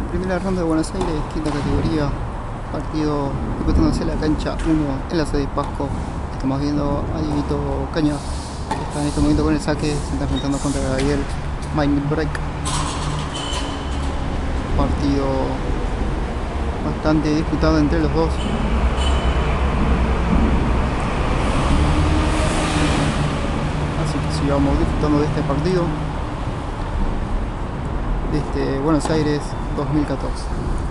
Primera ronda de Buenos Aires, quinta categoría, partido disputándose la cancha 1 en la sede de Pasco. Estamos viendo a Dieguito Caña, que está en este momento con el saque, se está enfrentando contra Gabriel Mindbreak. Partido bastante disputado entre los dos. Así que sigamos disfrutando de este partido, de este Buenos Aires 2014.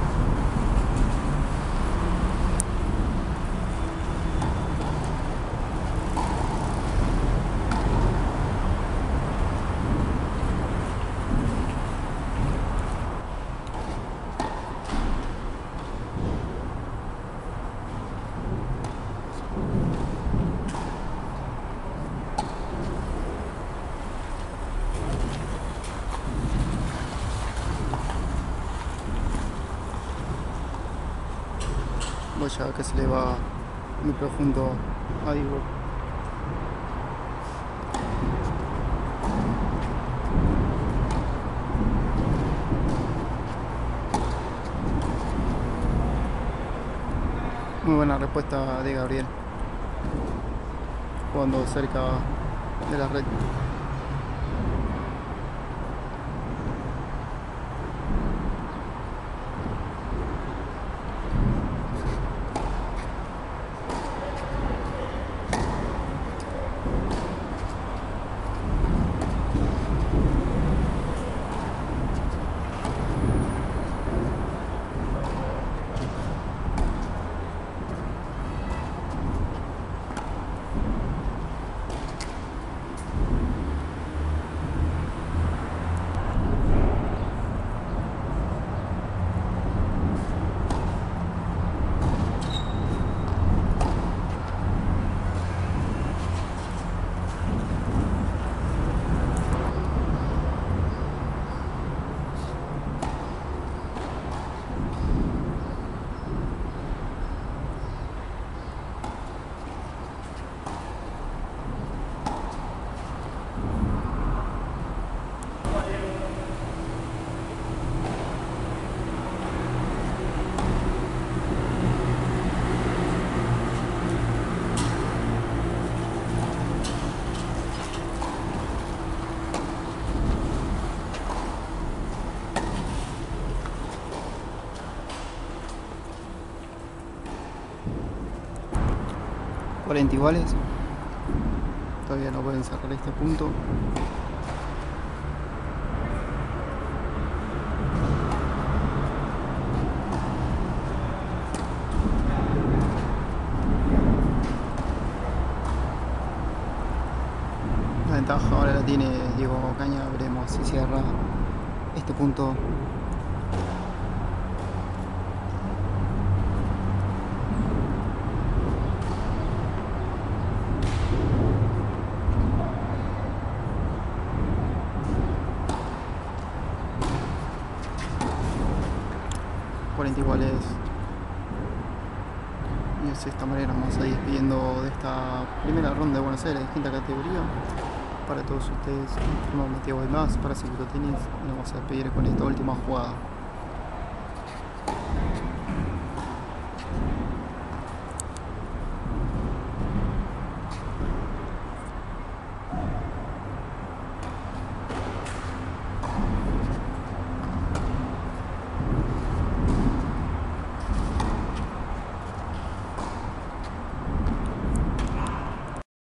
Vaya que se le va muy profundo a Diego. Muy buena respuesta de Gabriel, jugando cerca de la red. $40 iguales. Todavía no pueden sacar este punto. La ventaja ahora la tiene Diego Caña. Veremos si cierra este punto. Iguales, y de esta manera vamos a ir despidiendo de esta primera ronda de Buenos Aires, quinta categoría. Para todos ustedes, informativo y más para Ciclotenis, y nos vamos a despedir con esta última jugada.